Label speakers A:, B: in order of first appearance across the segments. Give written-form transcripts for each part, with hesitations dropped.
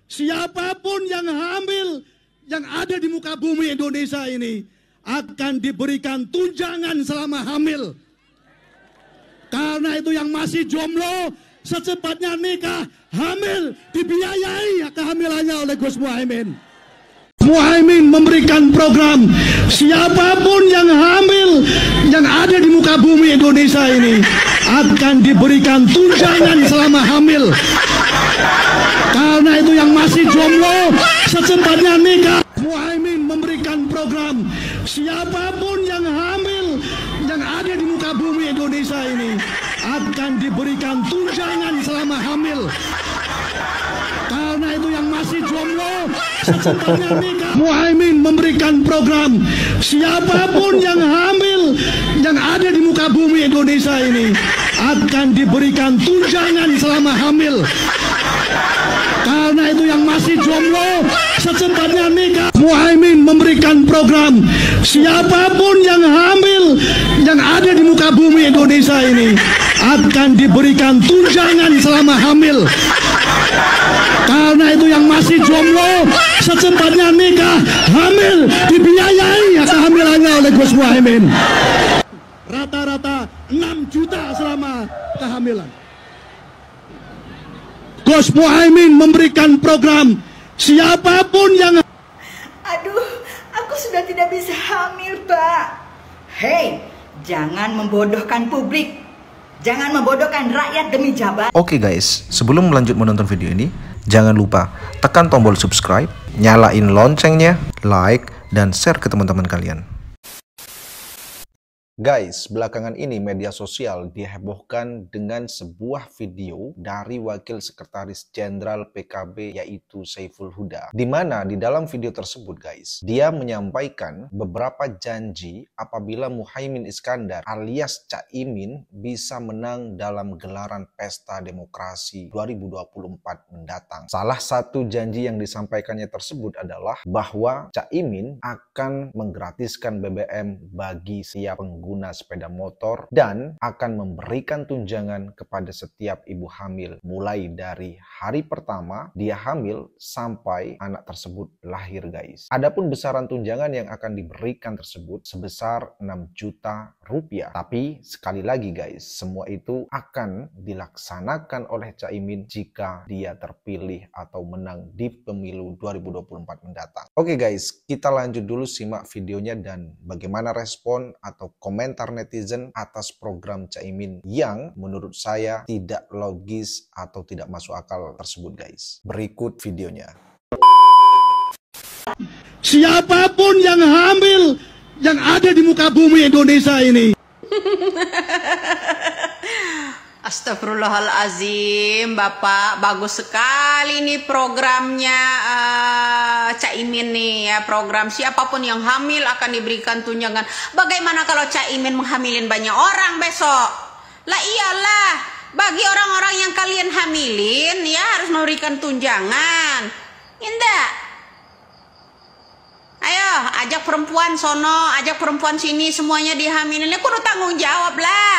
A: siapapun yang hamil yang ada di muka bumi Indonesia ini akan diberikan tunjangan selama hamil. Karena itu yang masih jomblo secepatnya nikah, hamil, dibiayai kehamilannya oleh Gus Muhaimin. Muhaimin memberikan program siapapun yang hamil yang ada di muka bumi Indonesia ini akan diberikan tunjangan selama hamil. Karena itu yang masih jomblo secepatnya nikah. Muhaimin memberikan program siapapun yang hamil yang ada di muka bumi Indonesia ini akan diberikan tunjangan selama hamil. Karena itu yang masih jomblo secepatnya nikah. Muhaimin memberikan program siapapun yang hamil yang ada di muka bumi Indonesia ini akan diberikan tunjangan selama hamil. Karena itu yang masih jomblo secepatnya nikah. Muhaimin memberikan program siapapun yang hamil yang ada di muka bumi Indonesia ini akan diberikan tunjangan selama hamil. Karena itu yang masih jomblo secepatnya nikah, hamil, dibiayai kehamilannya oleh Gus Muhaimin. Rata-rata 6 juta selama kehamilan. Gus Muhaimin memberikan program siapapun yang...
B: Aduh, aku sudah tidak bisa hamil, Pak. Hei, jangan membodohkan publik. Jangan membodohkan rakyat demi jabatan.
C: Oke guys, sebelum lanjut menonton video ini, jangan lupa tekan tombol subscribe, nyalain loncengnya, like, dan share ke teman-teman kalian. Guys, belakangan ini media sosial dihebohkan dengan sebuah video dari Wakil Sekretaris Jenderal PKB yaitu Saiful Huda. Di mana di dalam video tersebut guys, dia menyampaikan beberapa janji apabila Muhaimin Iskandar alias Caimin bisa menang dalam gelaran Pesta Demokrasi 2024 mendatang. Salah satu janji yang disampaikannya tersebut adalah bahwa Caimin akan menggratiskan BBM bagi setiap pengguna sepeda motor dan akan memberikan tunjangan kepada setiap ibu hamil mulai dari hari pertama dia hamil sampai anak tersebut lahir guys. Adapun besaran tunjangan yang akan diberikan tersebut sebesar 6 juta rupiah. Tapi sekali lagi guys, semua itu akan dilaksanakan oleh Caimin jika dia terpilih atau menang di pemilu 2024 mendatang. Oke guys, kita lanjut dulu simak videonya dan bagaimana respon atau komentar netizen atas program Caimin yang menurut saya tidak logis atau tidak masuk akal tersebut guys. Berikut videonya.
A: Siapapun yang hamil yang ada di muka bumi Indonesia ini.
D: Astagfirullahalazim, Bapak, bagus sekali nih programnya Caimin nih ya. Program siapapun yang hamil akan diberikan tunjangan. Bagaimana kalau Caimin menghamilin banyak orang besok? Lah iyalah, bagi orang-orang yang kalian hamilin ya harus memberikan tunjangan. Indah. Ayo, ajak perempuan sono, ajak perempuan sini, semuanya dihamilin. Ya kudu tanggung jawab lah.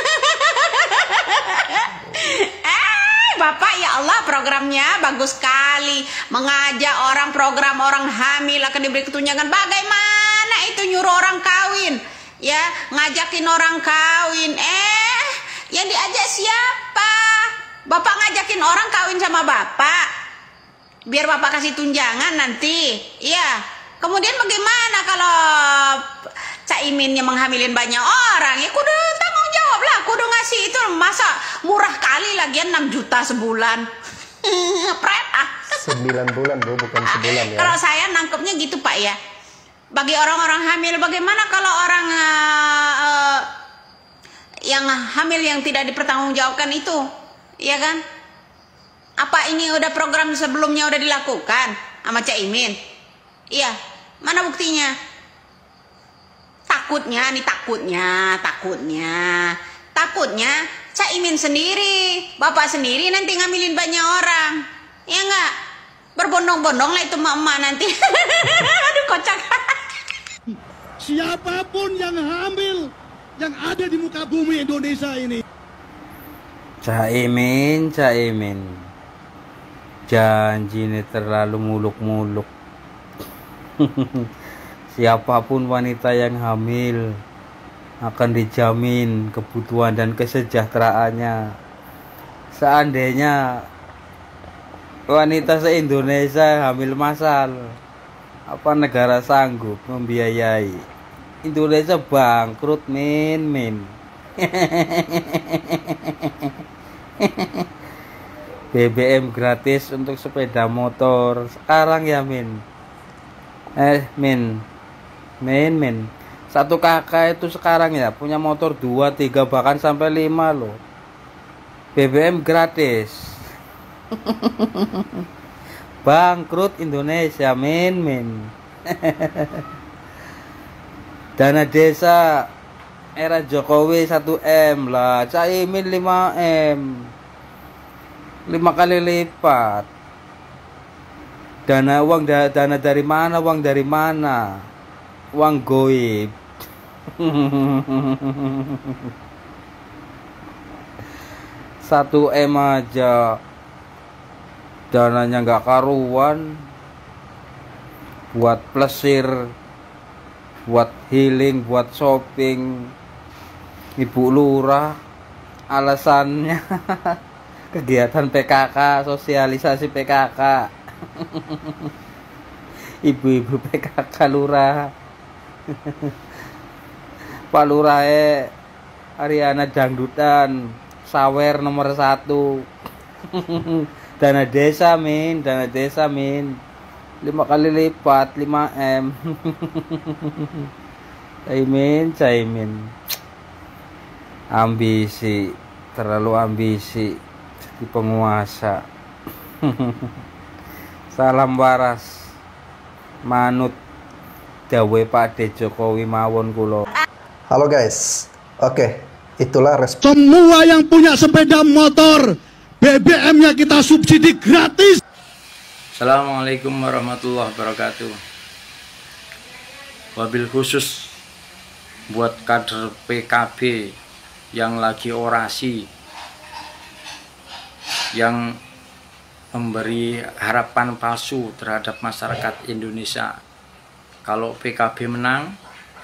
D: Bapak ya Allah, programnya bagus sekali. Mengajak orang, program orang hamil akan diberi tunjangan. Bagaimana itu nyuruh orang kawin? Ya, ngajakin orang kawin. Yang diajak siapa? Bapak ngajakin orang kawin sama Bapak. Biar Bapak kasih tunjangan nanti. Iya. Kemudian bagaimana kalau Caiminnya menghamilin banyak orang? Ya kudu tanggung jawab lah, kudu ngasih itu. Masa murah kali lagian 6 juta sebulan. Pret ah.
C: 9 bulan bro, bukan sebulan ya.
D: Kalau saya nangkepnya gitu Pak ya. Bagi orang-orang hamil, bagaimana kalau orang yang hamil yang tidak dipertanggungjawabkan itu? Iya kan? Apa ini udah program sebelumnya udah dilakukan sama Caimin? Iya, mana buktinya? Takutnya Caimin sendiri, Bapak sendiri nanti ngambilin banyak orang. Ya enggak? Berbondong-bondong lah itu emak-emak nanti. Aduh kocak.
A: Siapapun yang hamil yang ada di muka bumi Indonesia ini.
E: Caimin. Janji ini terlalu muluk-muluk. Siapapun wanita yang hamil akan dijamin kebutuhan dan kesejahteraannya. Seandainya wanita se-Indonesia hamil massal, apa negara sanggup membiayai? Indonesia bangkrut, min. BBM gratis untuk sepeda motor sekarang ya, min. Satu kakak itu sekarang ya punya motor 2, 3 bahkan sampai 5 loh. BBM gratis. Bangkrut Indonesia, min. Dana desa era Jokowi 1M lah, Caimin 5M, 5 kali lipat. Dana dari mana? Uang dari mana? Uang goib. 1M aja dananya nggak karuan, buat plesir, buat healing, buat shopping. Ibu Lurah alasannya kegiatan PKK, sosialisasi PKK. Ibu-ibu PKK Lurah. Pak Lurah Ariana dangdutan, sawer nomor 1. Dana desa, min. 5 kali lipat, 5M. Caimin. Ambisi, terlalu ambisi jadi penguasa. Salam waras, manut dawe Pak De Jokowi mawon kula.
F: Halo guys, oke, itulah respon.
A: Semua yang punya sepeda motor, BBM-nya kita subsidi gratis.
G: Assalamualaikum warahmatullahi wabarakatuh. Wabil khusus buat kader PKB yang lagi orasi, yang memberi harapan palsu terhadap masyarakat Indonesia. Kalau PKB menang,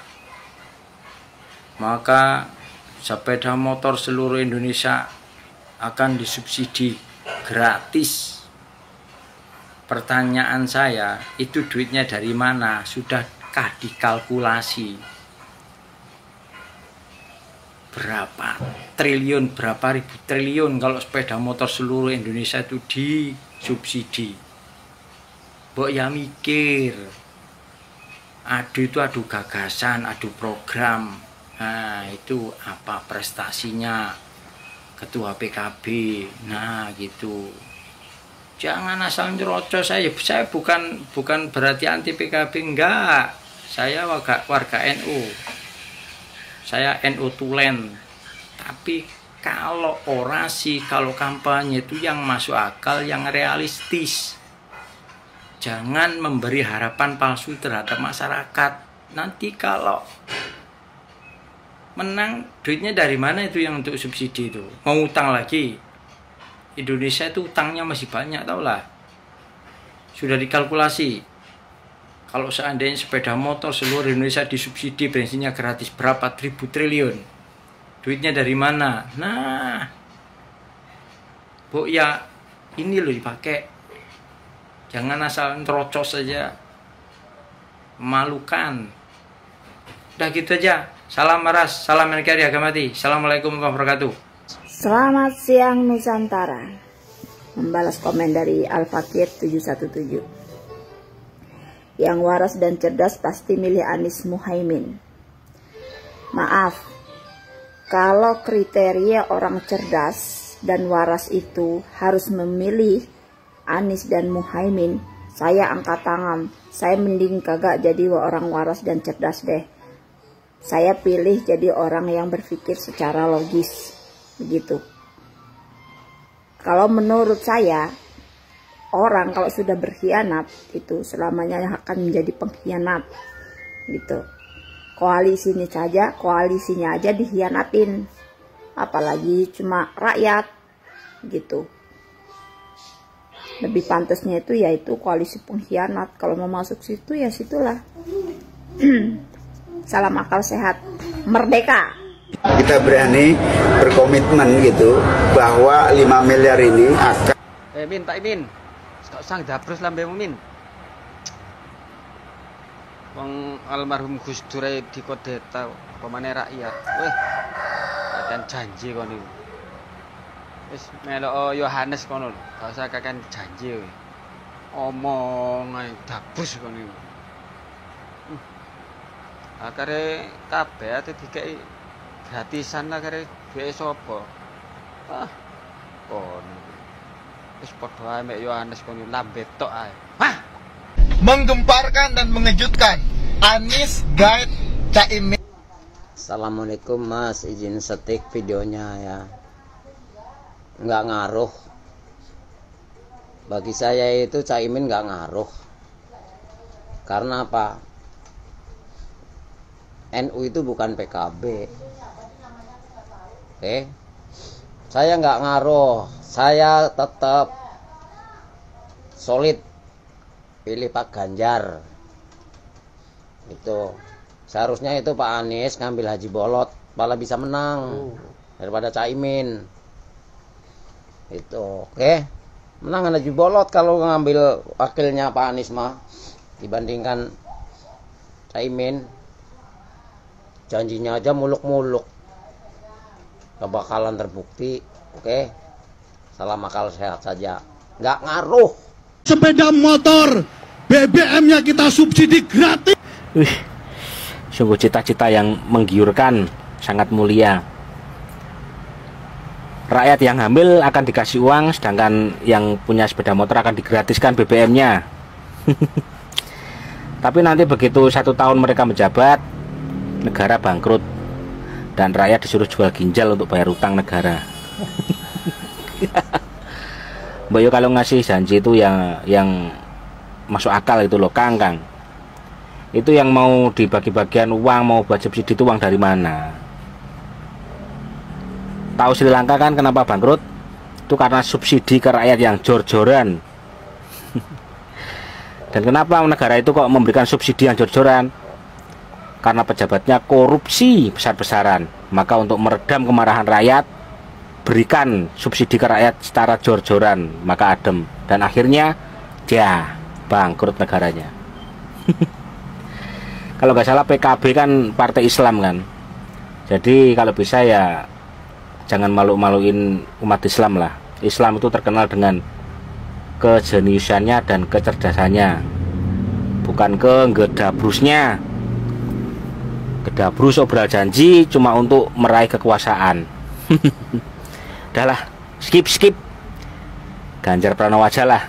G: maka sepeda motor seluruh Indonesia akan disubsidi gratis. Pertanyaan saya, itu duitnya dari mana? Sudahkah dikalkulasi? Berapa triliun, berapa ribu triliun kalau sepeda motor seluruh Indonesia itu disubsidi? Mbok ya mikir. Adu gagasan, adu program. Nah, itu apa prestasinya ketua PKB. Nah, gitu. Jangan asal nyerocos. Saya bukan berarti anti PKB, enggak. Saya warga NU. Saya NU tulen. Tapi kalau orasi, kalau kampanye itu yang masuk akal, yang realistis. Jangan memberi harapan palsu terhadap masyarakat. Nanti kalau menang, duitnya dari mana itu yang untuk subsidi itu? Mau utang lagi? Indonesia itu utangnya masih banyak, tau lah. Sudah dikalkulasi. Kalau seandainya sepeda motor seluruh Indonesia disubsidi, bensinnya gratis, berapa ribu triliun? Duitnya dari mana? Nah, Bu, ya ini loh dipakai. Jangan asal terocos saja. Memalukan. Udah gitu aja. Salam maras, salam NKRI agama mati. Assalamualaikum warahmatullahi wabarakatuh.
H: Selamat siang Nusantara. Membalas komen dari Al-Fakir 717. Yang waras dan cerdas pasti milih Anies Muhaimin. Maaf, kalau kriteria orang cerdas dan waras itu harus memilih Anies dan Muhaimin, saya angkat tangan. Saya mending kagak jadi orang waras dan cerdas deh. Saya pilih jadi orang yang berpikir secara logis. Begitu. Kalau menurut saya, orang kalau sudah berkhianat itu selamanya akan menjadi pengkhianat. Gitu. Koalisinya aja dikhianatin. Apalagi cuma rakyat. Gitu. Lebih pantasnya itu yaitu koalisi pengkhianat. Kalau mau masuk situ ya situlah. Salam akal sehat, merdeka.
I: Kita berani berkomitmen gitu bahwa 5 miliar ini akan.
E: Min, Pak Imin, sang dapros lambe Min. Wong almarhum Gus Dur di kodeta pemane rakyat. Weh, dan janji kon niku. Wis melok Yohanes kono lho, gak usah kakan janji kowe. Omong ae dapus kono niku. Akare kabeh ate dikeki gratisan lah kare duwe sapa. Kono. Wis padha ae mek Yohanes kono lambe tok ae.
J: Menggemparkan dan mengejutkan. Anies guide Caimin.
K: Assalamualaikum Mas, izin setik videonya ya. Nggak ngaruh. Bagi saya itu Caimin nggak ngaruh. Karena apa? NU itu bukan PKB. Oke. Saya nggak ngaruh. Saya tetap solid pilih Pak Ganjar. Itu seharusnya itu Pak Anies ngambil Haji Bolot, malah bisa menang daripada Caimin. Itu oke. Menang Haji Bolot kalau ngambil wakilnya Pak Anies mah dibandingkan Caimin. Janjinya aja muluk-muluk, gak bakalan terbukti. Oke. Salam akal sehat saja, nggak ngaruh.
A: Sepeda motor BBM-nya kita subsidi gratis.
L: Sungguh cita-cita yang menggiurkan, sangat mulia. Rakyat yang hamil akan dikasih uang, sedangkan yang punya sepeda motor akan digratiskan BBM-nya. Tapi nanti begitu 1 tahun mereka menjabat, negara bangkrut dan rakyat disuruh jual ginjal untuk bayar utang negara. Mbak Yo kalau ngasih janji itu yang masuk akal itu loh, Kang. Itu yang mau dibagi-bagian uang, mau buat subsidi itu uang dari mana? Tahu Sri Lanka kan kenapa bangkrut? Itu karena subsidi ke rakyat yang jor-joran. Dan kenapa negara itu kok memberikan subsidi yang jor-joran? Karena pejabatnya korupsi besar-besaran. Maka untuk meredam kemarahan rakyat, berikan subsidi ke rakyat secara jor-joran, maka adem. Dan akhirnya ya bangkrut negaranya. Kalau nggak salah PKB kan partai Islam kan. Jadi kalau bisa ya jangan malu-maluin umat Islam lah. Islam itu terkenal dengan kejeniusannya dan kecerdasannya, bukan kegedabrusnya. Gedabrus obral janji cuma untuk meraih kekuasaan. Udahlah, skip. Ganjar Pranowo aja lah.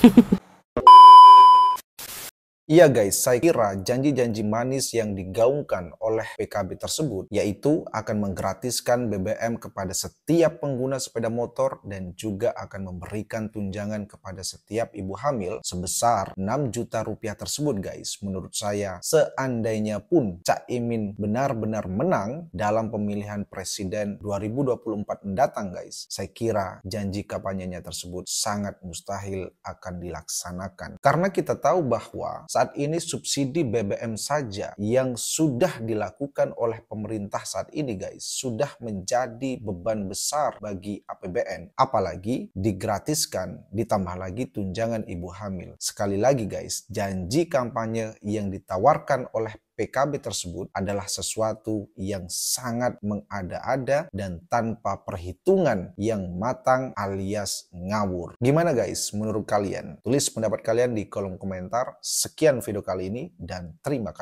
C: Iya guys, saya kira janji-janji manis yang digaungkan oleh PKB tersebut yaitu akan menggratiskan BBM kepada setiap pengguna sepeda motor dan juga akan memberikan tunjangan kepada setiap ibu hamil sebesar 6 juta rupiah tersebut guys. Menurut saya, seandainya pun Caimin benar-benar menang dalam pemilihan presiden 2024 mendatang guys, saya kira janji kampanyenya tersebut sangat mustahil akan dilaksanakan. Karena kita tahu bahwa saat ini subsidi BBM saja yang sudah dilakukan oleh pemerintah saat ini guys sudah menjadi beban besar bagi APBN, apalagi digratiskan ditambah lagi tunjangan ibu hamil. Sekali lagi guys, janji kampanye yang ditawarkan oleh PKB tersebut adalah sesuatu yang sangat mengada-ada dan tanpa perhitungan yang matang alias ngawur. Gimana guys menurut kalian? Tulis pendapat kalian di kolom komentar. Sekian video kali ini dan terima kasih.